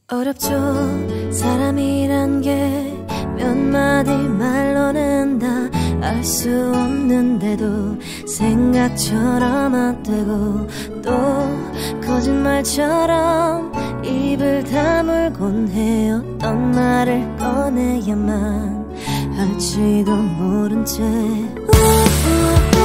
어렵죠. 사람이란 게 몇 마디 말로는 다 알 수 없는데도 생각처럼 안 되고 또 거짓말처럼 입을 다물곤 해요. 어떤 말을 꺼내야만 할지도 모른 채